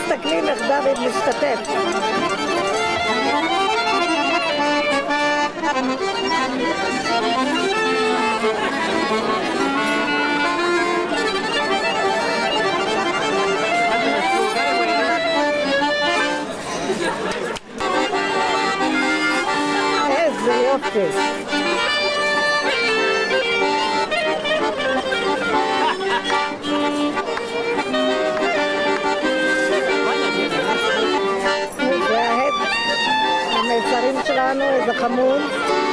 מסתכלים איך דוד משתתף. איזה יופי. המלצרים שלנו, איזה חמוד.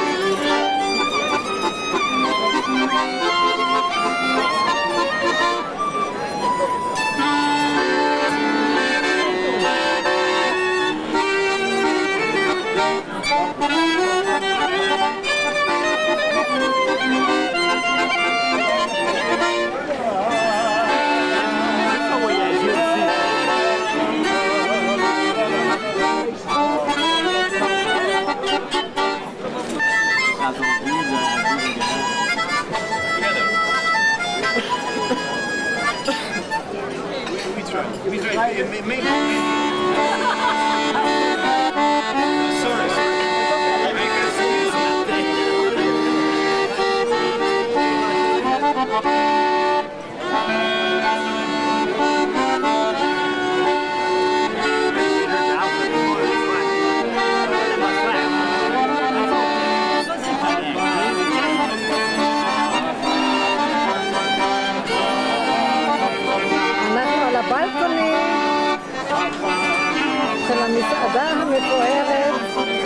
של המסעדה המפוארת.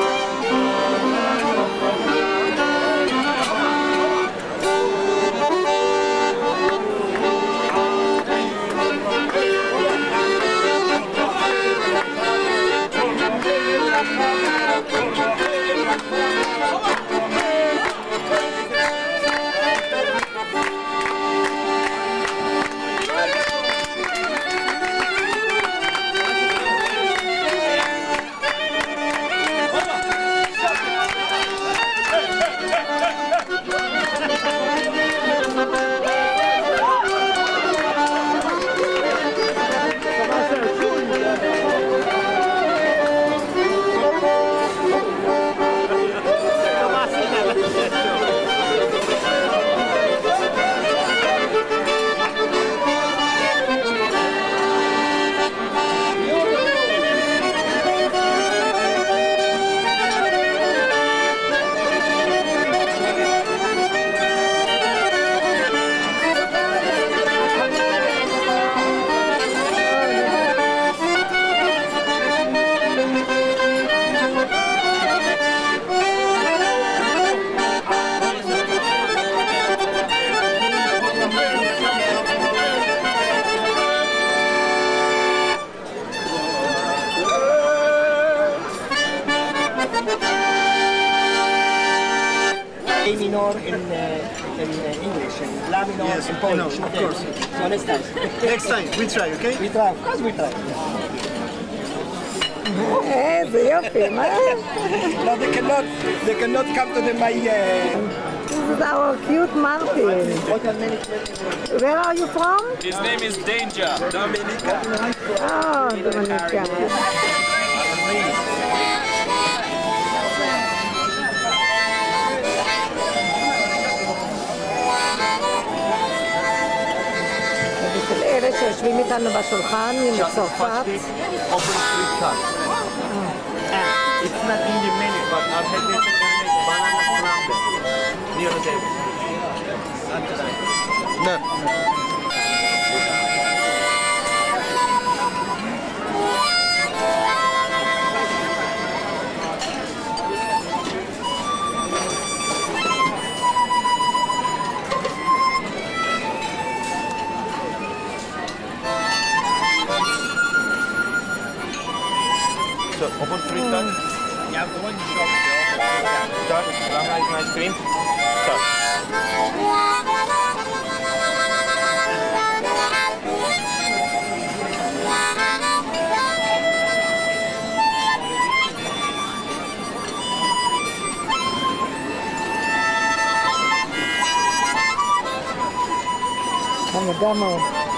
A minor in English and La minor yes, in Polish. Of course. So next time. Next time, we try, okay? We try, of course we try. איזה יופי, מה? No, they cannot come to the my... This is our cute Martin. Where are you from? His name is Danger. Dominica. Oh, Dominica. בשביל אלה שיושבים איתנו בשולחן מצרפת. It's not in the menu, but I'm having banana scramble near the table. No. So, open three cards. Yeah, the one you shot. Start. Rama is my screen. Start. חמודה מאוד.